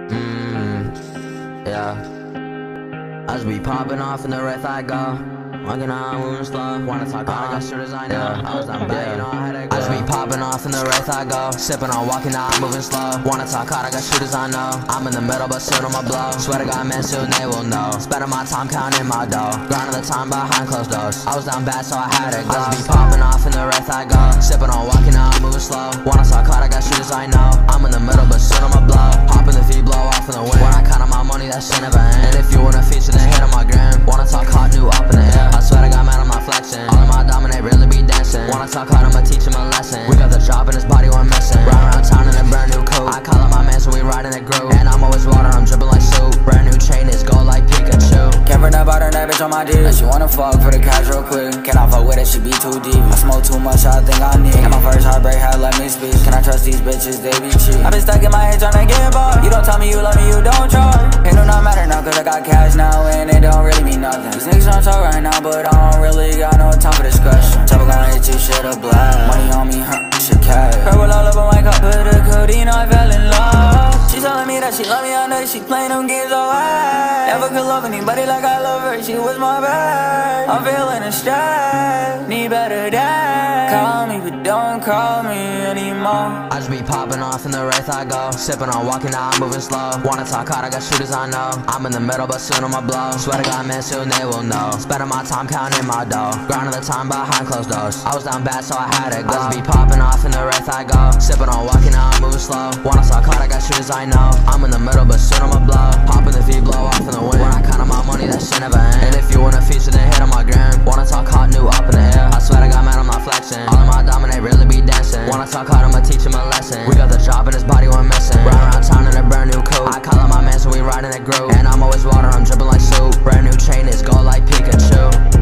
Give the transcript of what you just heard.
Yeah. I just be popping off in the wraith I go. Walking on, moving slow. Wanna talk hard, I got shooters I know. I was down bad, you know I had it. I just be popping off in the wraith I go. Sipping on, walking on, moving slow. Wanna talk hard, I got shooters I know. I'm in the middle, but soon I'ma blow. Swear to God, man, soon they will know. Spending my time counting my dough. Grinding the time behind closed doors. I was down bad, so I had it. I just be popping off in the wraith I go. Sipping on, walking on, moving slow. Wanna talk hard, I got shooters I know. I'm in the middle, but soon I'ma blow. Hop in the V, blow off in the wind. When I count on my money, that shit never end. And if you wanna feature, then hit on my gram. Wanna talk hot, new up in the air. I swear to God, man, I'm not flexing. All of my dominate really be dancing. Wanna talk hard, I'ma teach him a lesson. We got the chop in his body, we're missing. Ride around town in a brand new coupe. I call up my man, so we ride in a group. And I'm always water, I'm dripping like soup. Brand new chain is gold like Pikachu. Can't forget about her, that bitch on my dick. And she wanna fuck for the cash real quick. Can I fuck with it, she be too deep. I smoke too much, I think I need. And my first heartbreak had let me speak. Can I trust these bitches, they be cheap. I been stuck in my head tryna get bought. You don't tell me you love me, you don't try. It do not matter now, cause I got cash now. And it don't really mean nothing. These niggas on talk right now, but I don't really got no time for discussion. Trouble gonna hit you, shit up black. Money on me, shit cash. Purple all up on my cup of the codeine, I fell in love. She telling me that she love me, I know she playing them games all right. Never could love anybody like I love her, she was my bad. I'm feeling a stress, need better days. Call me, but don't call me anymore. I just be popping off in the wraith I go. Sipping on, walking out, moving slow. Wanna talk hard, I got shooters I know. I'm in the middle, but soon I'ma blow. Swear to God, man, soon they will know. Spending my time counting my dough. Grinding the time behind closed doors. I was down bad, so I had it go. I just be popping off in the wraith I go. Sipping on, walking out, moving slow. Wanna talk hard, I got shooters I know. I'm in the middle, but soon I'ma blow. Hop in the V, blow off in the wind. When I count on my money, that shit never end. And if you wanna feature, then hit on my gram. Wanna talk hot, new up in the air. I swear to God, man, I'm not flexing. All of my dominate really be dancing. Wanna talk hard, I'ma teach him a lesson. We got the chop in his body, we're missing. Ride around town in a brand new coupe. I call up my man, so we ride in a group. And I'm always water, I'm dripping like soup. Brand new chain is gold like Pikachu.